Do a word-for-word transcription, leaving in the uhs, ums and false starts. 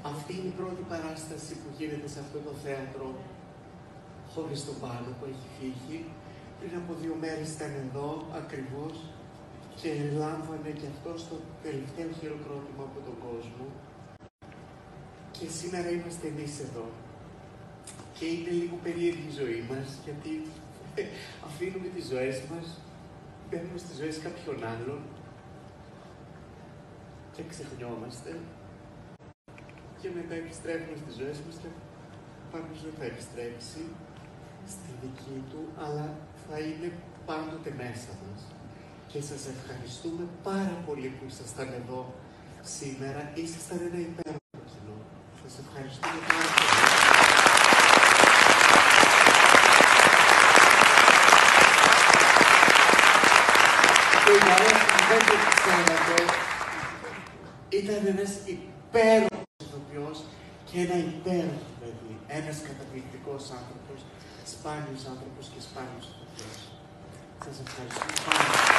Αυτή είναι η πρώτη παράσταση που γίνεται σε αυτό το θέατρο χωρίς τον Πάνο που έχει φύγει. Πριν από δύο μέρες ήταν εδώ ακριβώς και λάμβανε και αυτό το τελευταίο χειροκρότημα από τον κόσμο. Και σήμερα είμαστε εμείς εδώ. Και είναι λίγο περίεργη η ζωή μας, γιατί αφήνουμε τις ζωές μας, μπαίνουμε στις ζωές κάποιων άλλων και ξεχνιόμαστε. Και μετά επιστρέφουμε στις ζωές μας και πάντως δεν θα επιστρέψει στη δική του, αλλά θα είναι πάντοτε μέσα μας. Και σας ευχαριστούμε πάρα πολύ που ήσασταν εδώ σήμερα. Ήσασταν ένα υπέροχο κοινό. Σας ευχαριστούμε πάρα πολύ. Και για όσους δεν το ξέρατε, ήταν ένας υπέροχος ηθοποιός και ένα υπέροχο παιδί. Ένας καταπληκτικός άνθρωπος, σπάνιος άνθρωπος και σπάνιος ηθοποιός. Σας ευχαριστούμε πάρα πολύ.